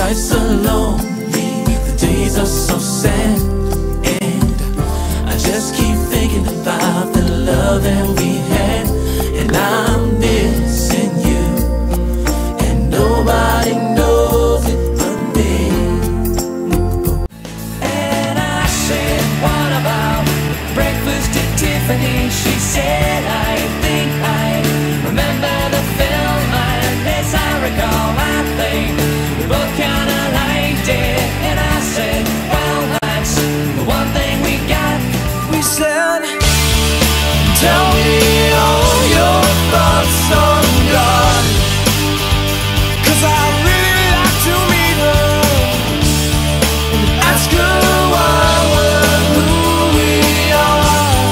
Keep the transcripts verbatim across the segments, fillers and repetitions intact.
Life's so lonely, the days are so sad, and I just keep thinking about the love that we had. And I'm missing you, and nobody knows it but me. And I said, what about breakfast at Tiffany? She said, I think I remember the film, and as I recall, I think we both kinda liked it. And I said, well, that's the one thing we got. We said, tell me all your thoughts on God, 'cause I really like to meet her and ask her why we're who we are.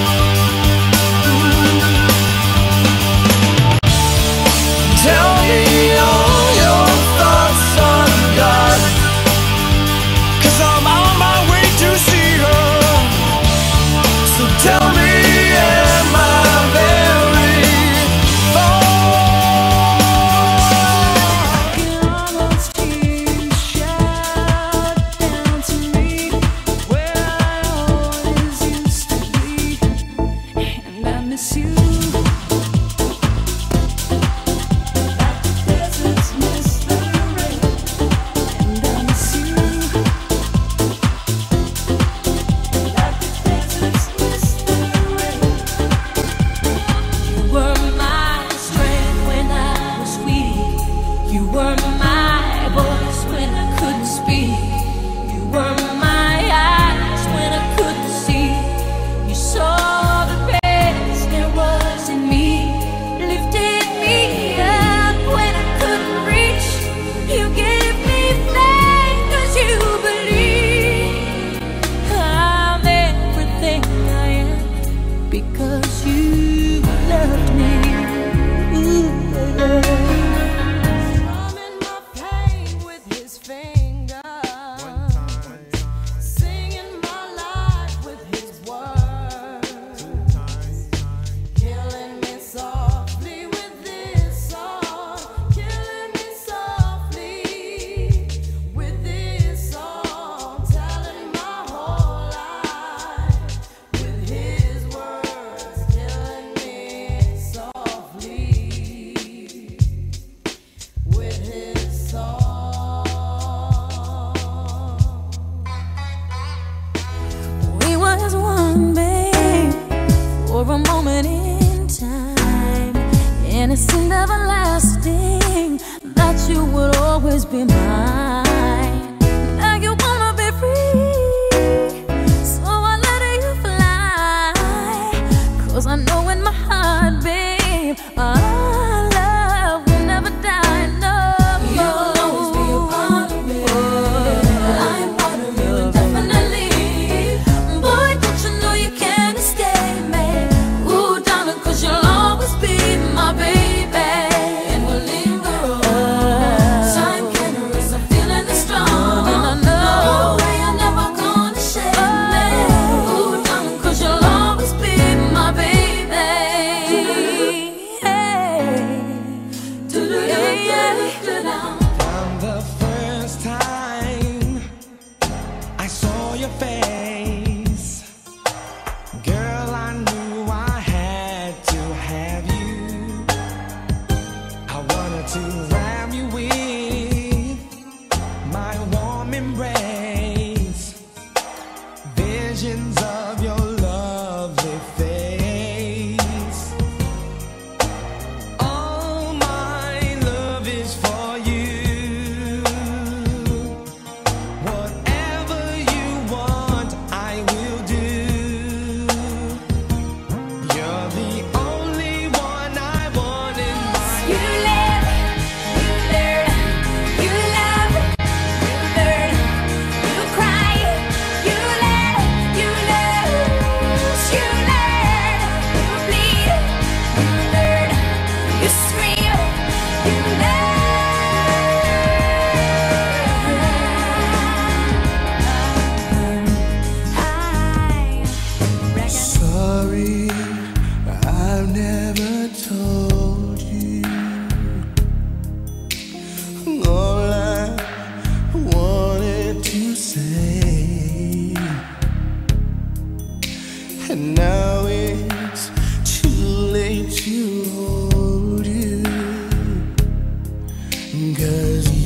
Tell me all your thoughts on God, 'cause I'm on my way to see her. So tell me, am I very far? I can almost hear you shout down to me where I always used to be, and I miss you. Time can erase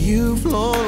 You've flown